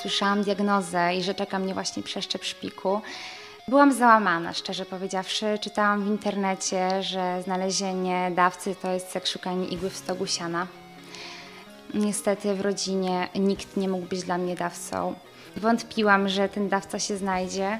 usłyszałam diagnozę i że czeka mnie właśnie przeszczep szpiku, byłam załamana, szczerze powiedziawszy. Czytałam w internecie, że znalezienie dawcy to jest jak szukanie igły w stogu siana. Niestety w rodzinie nikt nie mógł być dla mnie dawcą. Wątpiłam, że ten dawca się znajdzie.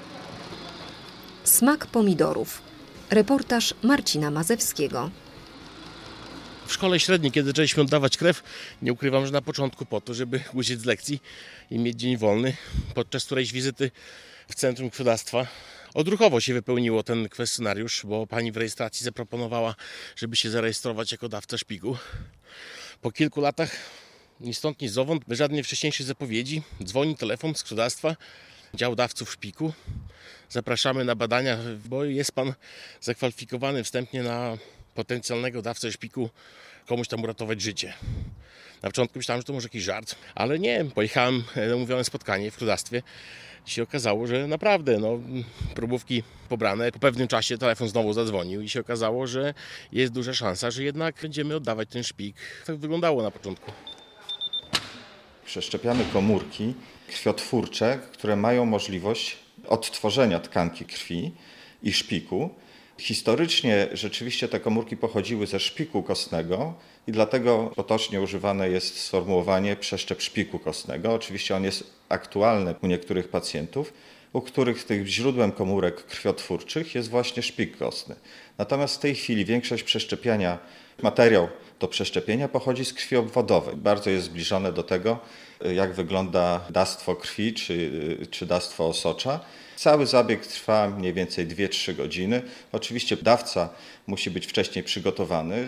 Smak pomidorów. Reportaż Marcina Mazewskiego. W szkole średniej, kiedy zaczęliśmy oddawać krew, nie ukrywam, że na początku po to, żeby uciec z lekcji i mieć dzień wolny, podczas którejś wizyty w Centrum Krwiodawstwa odruchowo się wypełniło ten kwestionariusz, bo pani w rejestracji zaproponowała, żeby się zarejestrować jako dawca szpiku. Po kilku latach, ni stąd, ni zowąd, bez żadnej wcześniejszej zapowiedzi, dzwoni telefon z krwiodawstwa, dział dawców szpiku. Zapraszamy na badania, bo jest pan zakwalifikowany wstępnie na potencjalnego dawcę szpiku, komuś tam uratować życie. Na początku myślałem, że to może jakiś żart, ale nie. Pojechałem na umówione spotkanie w krwiodawstwie i się okazało, że naprawdę próbówki pobrane. Po pewnym czasie telefon znowu zadzwonił i się okazało, że jest duża szansa, że jednak będziemy oddawać ten szpik. Tak wyglądało na początku. Przeszczepiamy komórki krwiotwórcze, które mają możliwość odtworzenia tkanki krwi i szpiku. Historycznie rzeczywiście te komórki pochodziły ze szpiku kostnego i dlatego potocznie używane jest sformułowanie przeszczep szpiku kostnego. Oczywiście on jest aktualny u niektórych pacjentów, u których tych źródłem komórek krwiotwórczych jest właśnie szpik kostny. Natomiast w tej chwili większość przeszczepiania, materiał do przeszczepienia pochodzi z krwi obwodowej. Bardzo jest zbliżone do tego, jak wygląda dawstwo krwi czy dawstwo osocza. Cały zabieg trwa mniej więcej 2-3 godziny. Oczywiście dawca musi być wcześniej przygotowany.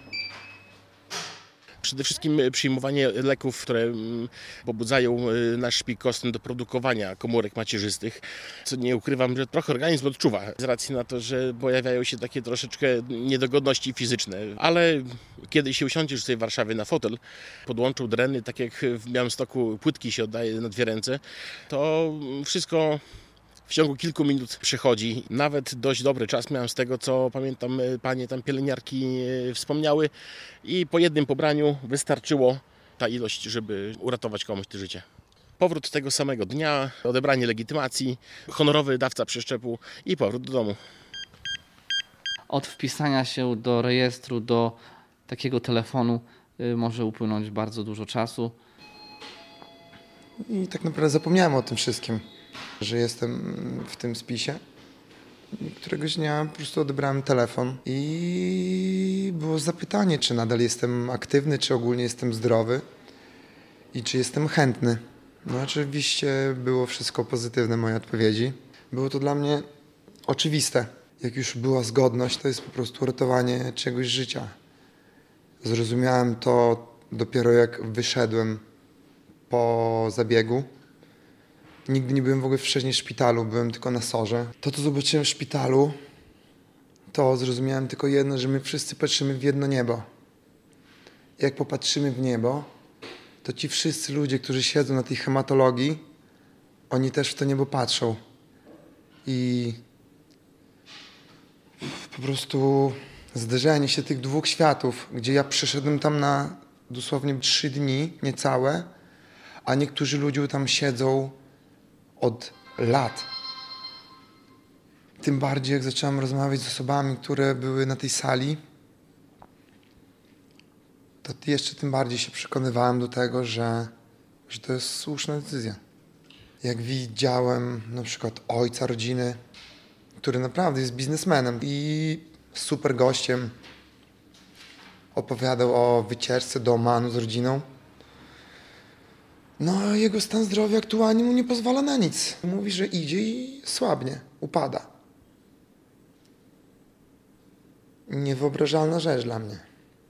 Przede wszystkim przyjmowanie leków, które pobudzają nasz szpik kostny do produkowania komórek macierzystych, co nie ukrywam, że trochę organizm odczuwa z racji na to, że pojawiają się takie troszeczkę niedogodności fizyczne. Ale kiedy się usiądziesz tutaj w Warszawie na fotel, podłączą dreny, tak jak w Białymstoku płytki się oddaje na 2 ręce, to wszystko w ciągu kilku minut przychodzi. Nawet dość dobry czas miałem z tego, co pamiętam, panie tam pielęgniarki wspomniały i po jednym pobraniu wystarczyło ta ilość, żeby uratować komuś to życie. Powrót tego samego dnia, odebranie legitymacji, honorowy dawca przeszczepu i powrót do domu. Od wpisania się do rejestru do takiego telefonu może upłynąć bardzo dużo czasu. I tak naprawdę zapomniałem o tym wszystkim, że jestem w tym spisie. Któregoś dnia po prostu odebrałem telefon i było zapytanie, czy nadal jestem aktywny, czy ogólnie jestem zdrowy i czy jestem chętny. No oczywiście było wszystko pozytywne, moje odpowiedzi. Było to dla mnie oczywiste. Jak już była zgodność, to jest po prostu ratowanie czegoś życia. Zrozumiałem to dopiero jak wyszedłem po zabiegu. Nigdy nie byłem w ogóle wcześniej w szpitalu, byłem tylko na SOR-ze. To, co zobaczyłem w szpitalu, to zrozumiałem tylko jedno, że my wszyscy patrzymy w jedno niebo. Jak popatrzymy w niebo, to ci wszyscy ludzie, którzy siedzą na tej hematologii, oni też w to niebo patrzą. I po prostu zderzenie się tych 2 światów, gdzie ja przyszedłem tam na dosłownie 3 dni, niecałe, a niektórzy ludzie tam siedzą od lat. Tym bardziej jak zacząłem rozmawiać z osobami, które były na tej sali, to jeszcze tym bardziej się przekonywałem do tego, że to jest słuszna decyzja. Jak widziałem na przykład ojca rodziny, który naprawdę jest biznesmenem i super gościem, opowiadał o wycieczce do Omanu z rodziną. No, jego stan zdrowia aktualnie mu nie pozwala na nic. Mówi, że idzie i słabnie, upada. Niewyobrażalna rzecz dla mnie.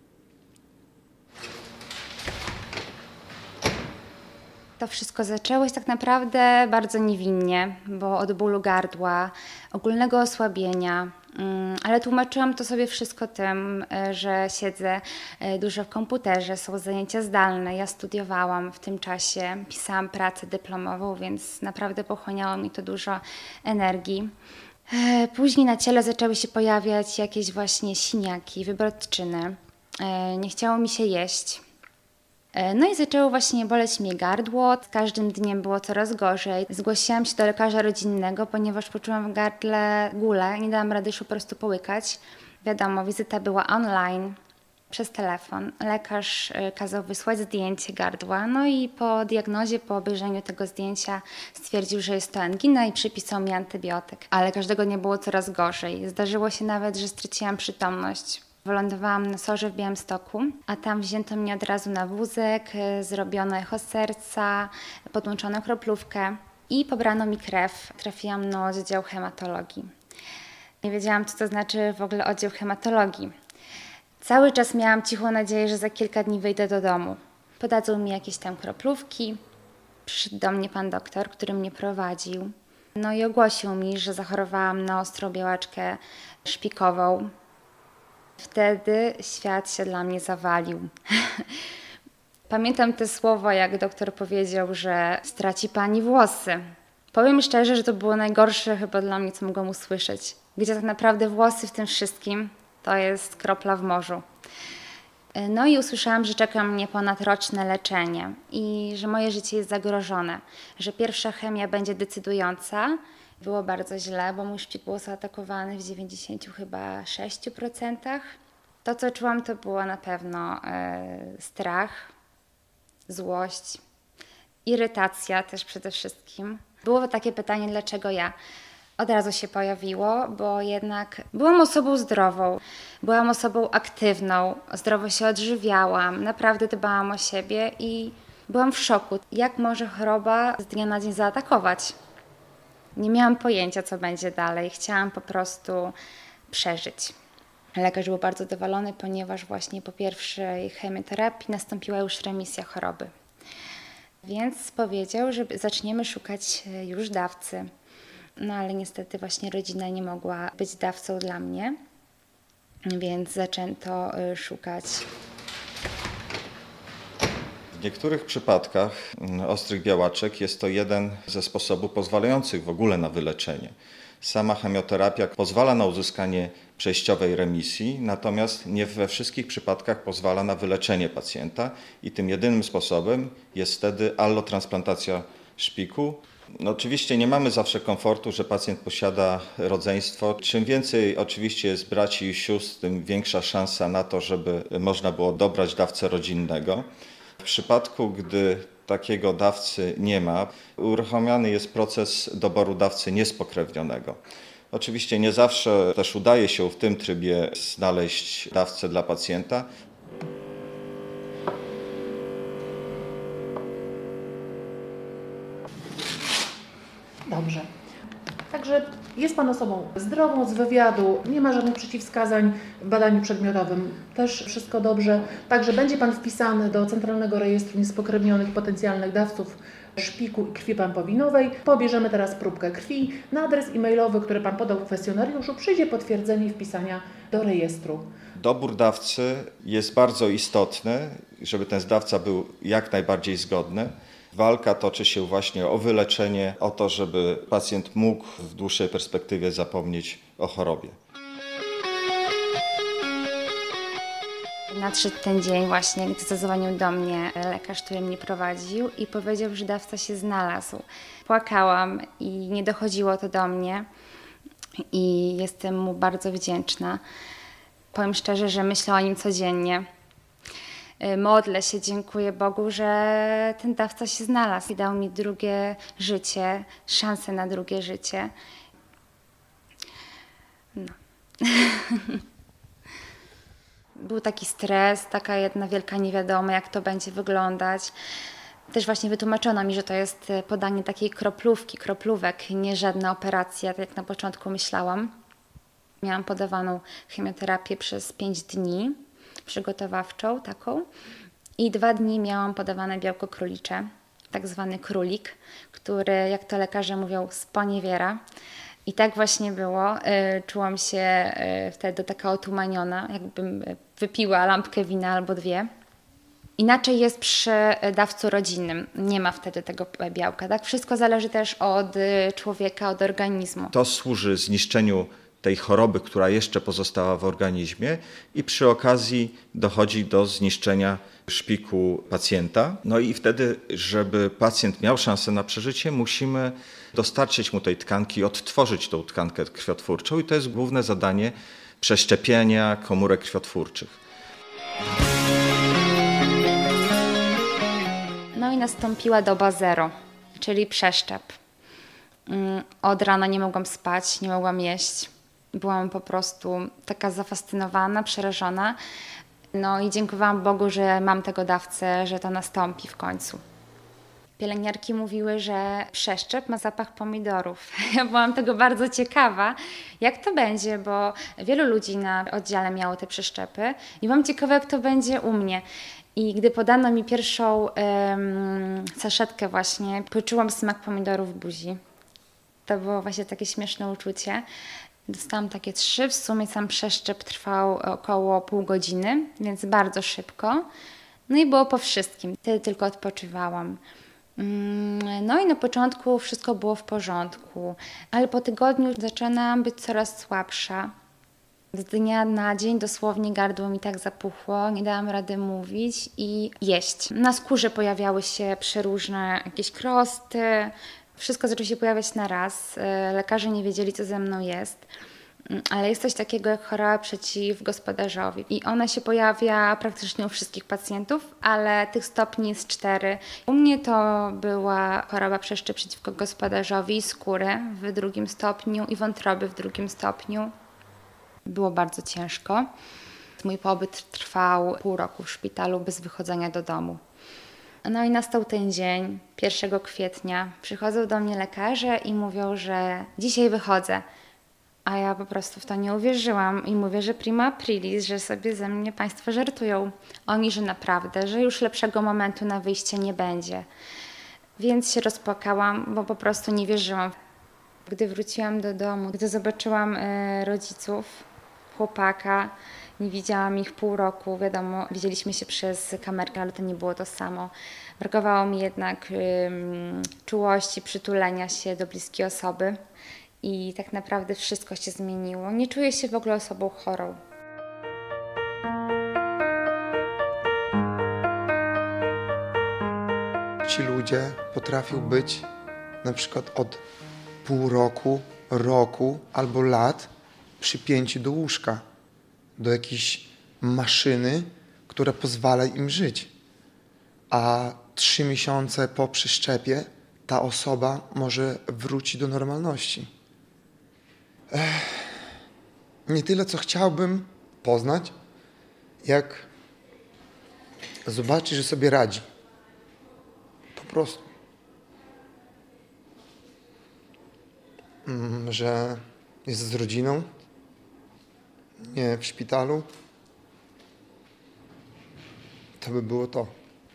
To wszystko zaczęło się tak naprawdę bardzo niewinnie, bo od bólu gardła, ogólnego osłabienia, ale tłumaczyłam to sobie wszystko tym, że siedzę dużo w komputerze, są zajęcia zdalne, ja studiowałam w tym czasie, pisałam pracę dyplomową, więc naprawdę pochłaniało mi to dużo energii. Później na ciele zaczęły się pojawiać jakieś właśnie siniaki, wybrodczyny, nie chciało mi się jeść. No i zaczęło właśnie boleć mnie gardło, z każdym dniem było coraz gorzej. Zgłosiłam się do lekarza rodzinnego, ponieważ poczułam w gardle gulę, nie dałam rady już po prostu połykać. Wiadomo, wizyta była online, przez telefon. Lekarz kazał wysłać zdjęcie gardła, no i po diagnozie, po obejrzeniu tego zdjęcia stwierdził, że jest to angina i przypisał mi antybiotyk. Ale każdego dnia było coraz gorzej. Zdarzyło się nawet, że straciłam przytomność. Wylądowałam na SOR-ze w Białymstoku, a tam wzięto mnie od razu na wózek, zrobiono echo serca, podłączono kroplówkę i pobrano mi krew. Trafiłam na oddział hematologii. Nie wiedziałam, co to znaczy w ogóle oddział hematologii. Cały czas miałam cichą nadzieję, że za kilka dni wyjdę do domu. Podadzą mi jakieś tam kroplówki. Przyszedł do mnie pan doktor, który mnie prowadził. No i ogłosił mi, że zachorowałam na ostrą białaczkę szpikową. Wtedy świat się dla mnie zawalił. Pamiętam te słowa, jak doktor powiedział, że straci pani włosy. Powiem szczerze, że to było najgorsze chyba dla mnie, co mogłam usłyszeć. Gdzie tak naprawdę włosy w tym wszystkim to jest kropla w morzu. No i usłyszałam, że czeka mnie ponadroczne leczenie i że moje życie jest zagrożone, że pierwsza chemia będzie decydująca. Było bardzo źle, bo mój szpik był zaatakowany w 96%. To, co czułam, to było na pewno strach, złość, irytacja też przede wszystkim. Było takie pytanie, dlaczego ja? Od razu się pojawiło, bo jednak byłam osobą zdrową, byłam osobą aktywną, zdrowo się odżywiałam, naprawdę dbałam o siebie i byłam w szoku. Jak może choroba z dnia na dzień zaatakować? Nie miałam pojęcia, co będzie dalej. Chciałam po prostu przeżyć. Lekarz był bardzo zadowolony, ponieważ właśnie po pierwszej chemioterapii nastąpiła już remisja choroby. Więc powiedział, że zaczniemy szukać już dawcy. No ale niestety właśnie rodzina nie mogła być dawcą dla mnie, więc zaczęto szukać. W niektórych przypadkach ostrych białaczek jest to jeden ze sposobów pozwalających w ogóle na wyleczenie. Sama chemioterapia pozwala na uzyskanie przejściowej remisji, natomiast nie we wszystkich przypadkach pozwala na wyleczenie pacjenta i tym jedynym sposobem jest wtedy allotransplantacja szpiku. No oczywiście nie mamy zawsze komfortu, że pacjent posiada rodzeństwo. Czym więcej oczywiście jest braci i sióstr, tym większa szansa na to, żeby można było dobrać dawcę rodzinnego. W przypadku, gdy takiego dawcy nie ma, uruchamiany jest proces doboru dawcy niespokrewnionego. Oczywiście nie zawsze też udaje się w tym trybie znaleźć dawcę dla pacjenta. Dobrze. Także jest Pan osobą zdrową, z wywiadu, nie ma żadnych przeciwwskazań w badaniu przedmiotowym, też wszystko dobrze. Także będzie Pan wpisany do Centralnego Rejestru Niespokrewnionych Potencjalnych Dawców Szpiku i Krwi Pampowinowej. Pobierzemy teraz próbkę krwi. Na adres e-mailowy, który Pan podał w kwestionariuszu, przyjdzie potwierdzenie wpisania do rejestru. Dobór dawcy jest bardzo istotny, żeby ten dawca był jak najbardziej zgodny. Walka toczy się właśnie o wyleczenie, o to, żeby pacjent mógł w dłuższej perspektywie zapomnieć o chorobie. Nadszedł ten dzień właśnie, gdy zadzwonił do mnie lekarz, który mnie prowadził i powiedział, że dawca się znalazł. Płakałam i nie dochodziło to do mnie i jestem mu bardzo wdzięczna. Powiem szczerze, że myślę o nim codziennie. Modlę się, dziękuję Bogu, że ten dawca się znalazł i dał mi drugie życie, szansę na drugie życie. No. Był taki stres, taka jedna wielka niewiadoma, jak to będzie wyglądać. Też właśnie wytłumaczono mi, że to jest podanie takiej kroplówek, nie żadna operacja, tak jak na początku myślałam. Miałam podawaną chemioterapię przez 5 dni, przygotowawczą taką i 2 dni miałam podawane białko królicze, tak zwany królik, który, jak to lekarze mówią, sponiewiera. I tak właśnie było. Czułam się wtedy taka otumaniona, jakbym wypiła lampkę wina albo 2. Inaczej jest przy dawcu rodzinnym. Nie ma wtedy tego białka. Tak? Wszystko zależy też od człowieka, od organizmu. To służy zniszczeniu tej choroby, która jeszcze pozostała w organizmie i przy okazji dochodzi do zniszczenia szpiku pacjenta. No i wtedy, żeby pacjent miał szansę na przeżycie, musimy dostarczyć mu tej tkanki, odtworzyć tą tkankę krwiotwórczą i to jest główne zadanie przeszczepienia komórek krwiotwórczych. No i nastąpiła doba zero, czyli przeszczep. Od rana nie mogłam spać, nie mogłam jeść. Byłam po prostu taka zafascynowana, przerażona. No i dziękowałam Bogu, że mam tego dawcę, że to nastąpi w końcu. Pielęgniarki mówiły, że przeszczep ma zapach pomidorów. Ja byłam tego bardzo ciekawa, jak to będzie, bo wielu ludzi na oddziale miało te przeszczepy i byłam ciekawa, jak to będzie u mnie. I gdy podano mi pierwszą saszetkę właśnie, poczułam smak pomidorów w buzi. To było właśnie takie śmieszne uczucie. Dostałam takie 3, w sumie sam przeszczep trwał około pół godziny, więc bardzo szybko. No i było po wszystkim, wtedy tylko odpoczywałam. No i na początku wszystko było w porządku, ale po tygodniu zaczynałam być coraz słabsza. Z dnia na dzień dosłownie gardło mi tak zapuchło, nie dałam rady mówić i jeść. Na skórze pojawiały się przeróżne jakieś krosty, wszystko zaczęło się pojawiać na raz. Lekarze nie wiedzieli, co ze mną jest. Ale jest coś takiego jak choroba przeciwgospodarzowi i ona się pojawia praktycznie u wszystkich pacjentów, ale tych stopni jest 4. U mnie to była choroba przeszczep przeciwko gospodarzowi skóry w 2 stopniu i wątroby w 2 stopniu. Było bardzo ciężko. Mój pobyt trwał pół roku w szpitalu bez wychodzenia do domu. No i nastał ten dzień, 1 kwietnia. Przychodzą do mnie lekarze i mówią, że dzisiaj wychodzę. A ja po prostu w to nie uwierzyłam i mówię, że prima aprilis, że sobie ze mnie Państwo żartują. Oni, że naprawdę, że już lepszego momentu na wyjście nie będzie. Więc się rozpłakałam, bo po prostu nie wierzyłam. Gdy wróciłam do domu, gdy zobaczyłam rodziców, chłopaka, nie widziałam ich pół roku, wiadomo, widzieliśmy się przez kamerkę, ale to nie było to samo. Brakowało mi jednak czułości, przytulenia się do bliskiej osoby. I tak naprawdę wszystko się zmieniło. Nie czuję się w ogóle osobą chorą. Ci ludzie potrafią być na przykład od pół roku, roku albo lat przypięci do łóżka, do jakiejś maszyny, która pozwala im żyć. A 3 miesiące po przeszczepie ta osoba może wrócić do normalności. Nie tyle, co chciałbym poznać, jak zobaczyć, że sobie radzi. Po prostu. Że jest z rodziną, nie w szpitalu. To by było to.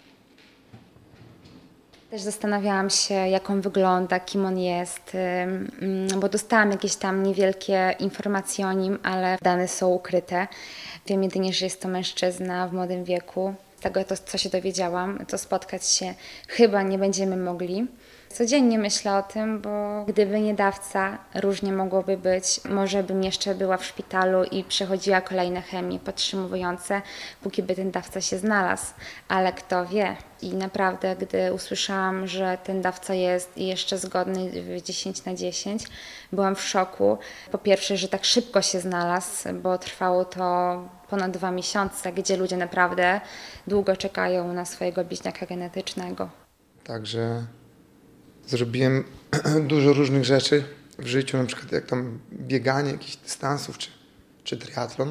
Też zastanawiałam się, jak on wygląda, kim on jest, bo dostałam jakieś tam niewielkie informacje o nim, ale dane są ukryte. Wiem jedynie, że jest to mężczyzna w młodym wieku. Z tego, co się dowiedziałam, to spotkać się chyba nie będziemy mogli. Codziennie myślę o tym, bo gdyby nie dawca, różnie mogłoby być. Może bym jeszcze była w szpitalu i przechodziła kolejne chemie podtrzymywujące, póki by ten dawca się znalazł. Ale kto wie? I naprawdę, gdy usłyszałam, że ten dawca jest jeszcze zgodny w 10/10, byłam w szoku. Po pierwsze, że tak szybko się znalazł, bo trwało to ponad 2 miesiące, gdzie ludzie naprawdę długo czekają na swojego bliźniaka genetycznego. Także zrobiłem dużo różnych rzeczy w życiu, na przykład jak tam bieganie jakichś dystansów, czy triatlon.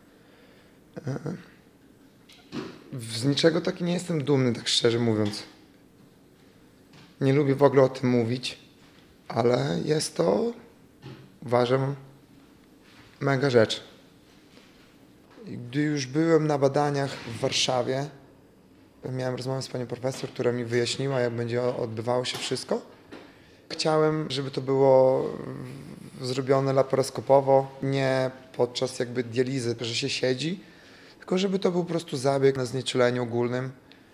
Z niczego taki nie jestem dumny, tak szczerze mówiąc. Nie lubię w ogóle o tym mówić, ale jest to, uważam, mega rzecz. I gdy już byłem na badaniach w Warszawie, miałem rozmowę z panią profesor, która mi wyjaśniła, jak będzie odbywało się wszystko. Chciałem, żeby to było zrobione laparoskopowo, nie podczas jakby dializy, że się siedzi, tylko żeby to był po prostu zabieg na znieczuleniu ogólnym.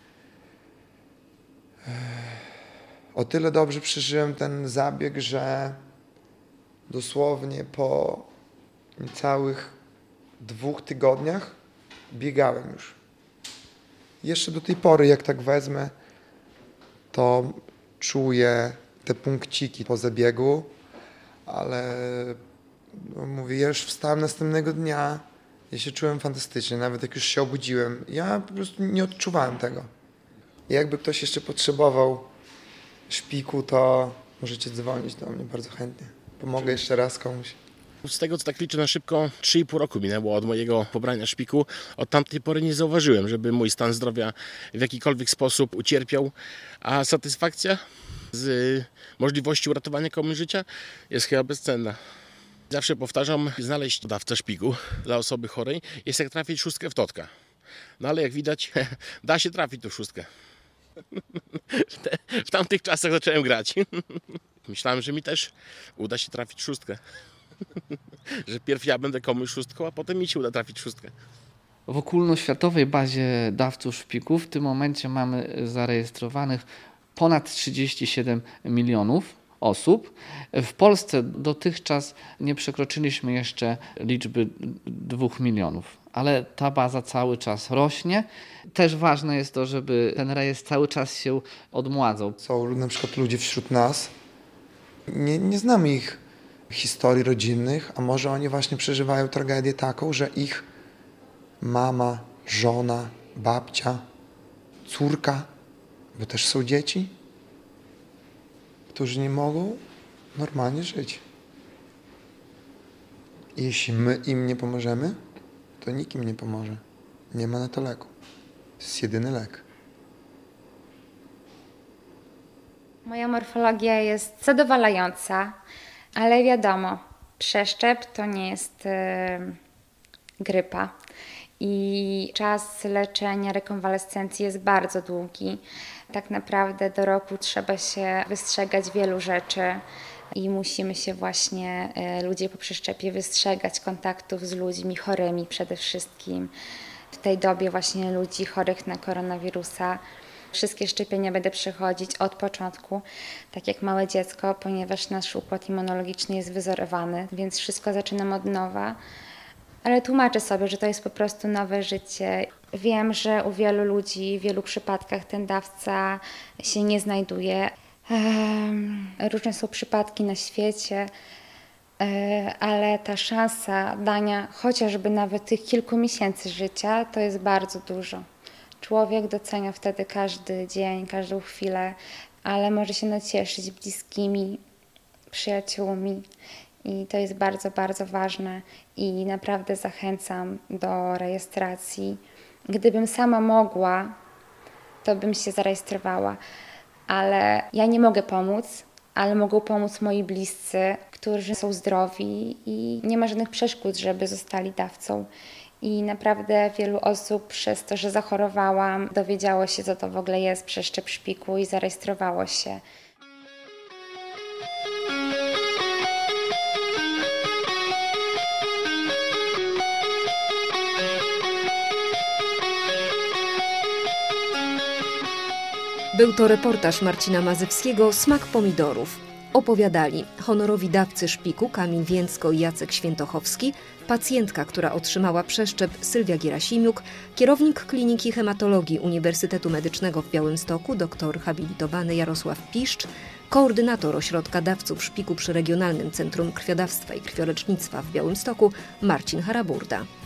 O tyle dobrze przeżyłem ten zabieg, że dosłownie po W niecałych 2 tygodniach biegałem już. Jeszcze do tej pory, jak tak wezmę, to czuję te punkciki po zabiegu, ale mówię, ja już wstałem następnego dnia, ja się czułem fantastycznie, nawet jak już się obudziłem. Ja po prostu nie odczuwałem tego. Jakby ktoś jeszcze potrzebował szpiku, to możecie dzwonić do mnie bardzo chętnie. Pomogę jeszcze raz komuś. Z tego, co tak liczę na szybko, 3,5 roku minęło od mojego pobrania szpiku. Od tamtej pory nie zauważyłem, żeby mój stan zdrowia w jakikolwiek sposób ucierpiał, a satysfakcja z możliwości uratowania komuś życia jest chyba bezcenna. Zawsze powtarzam, znaleźć dawcę szpiku dla osoby chorej jest jak trafić szóstkę w totka. No ale jak widać, da się trafić tą szóstkę. W tamtych czasach zacząłem grać. Myślałem, że mi też uda się trafić szóstkę. Że pierw ja będę komuś szóstką, a potem mi się uda trafić szóstkę. W ogólnoświatowej bazie dawców szpiku w tym momencie mamy zarejestrowanych ponad 37 milionów osób. W Polsce dotychczas nie przekroczyliśmy jeszcze liczby 2 milionów, ale ta baza cały czas rośnie. Też ważne jest to, żeby ten rejestr cały czas się odmładzał. Są na przykład ludzie wśród nas, nie znamy ich historii rodzinnych, a może oni właśnie przeżywają tragedię taką, że ich mama, żona, babcia, córka, bo też są dzieci, którzy nie mogą normalnie żyć. I jeśli my im nie pomożemy, to nikt im nie pomoże. Nie ma na to leku. To jest jedyny lek. Moja morfologia jest zadowalająca, ale wiadomo, przeszczep to nie jest grypa. I czas leczenia, rekonwalescencji jest bardzo długi. Tak naprawdę do roku trzeba się wystrzegać wielu rzeczy i musimy się właśnie, ludzie po przeszczepie, wystrzegać kontaktów z ludźmi chorymi przede wszystkim. W tej dobie właśnie ludzi chorych na koronawirusa. Wszystkie szczepienia będę przechodzić od początku, tak jak małe dziecko, ponieważ nasz układ immunologiczny jest wyzorowany, więc wszystko zaczynam od nowa. Ale tłumaczę sobie, że to jest po prostu nowe życie. Wiem, że u wielu ludzi, w wielu przypadkach ten dawca się nie znajduje. Różne są przypadki na świecie, ale ta szansa dania chociażby nawet tych kilku miesięcy życia to jest bardzo dużo. Człowiek docenia wtedy każdy dzień, każdą chwilę, ale może się nacieszyć bliskimi, przyjaciółmi. I to jest bardzo, bardzo ważne i naprawdę zachęcam do rejestracji. Gdybym sama mogła, to bym się zarejestrowała, ale ja nie mogę pomóc, ale mogą pomóc moi bliscy, którzy są zdrowi i nie ma żadnych przeszkód, żeby zostali dawcą. I naprawdę wielu osób przez to, że zachorowałam, dowiedziało się, co to w ogóle jest przeszczep szpiku i zarejestrowało się. Był to reportaż Marcina Mazewskiego „Smak pomidorów”. Opowiadali honorowi dawcy szpiku Kamil Więcko i Jacek Świętochowski, pacjentka, która otrzymała przeszczep Sylwia Gierasimiuk, kierownik Kliniki Hematologii Uniwersytetu Medycznego w Białymstoku dr habilitowany Jarosław Piszcz, koordynator Ośrodka Dawców Szpiku przy Regionalnym Centrum Krwiodawstwa i Krwiolecznictwa w Białymstoku Marcin Haraburda.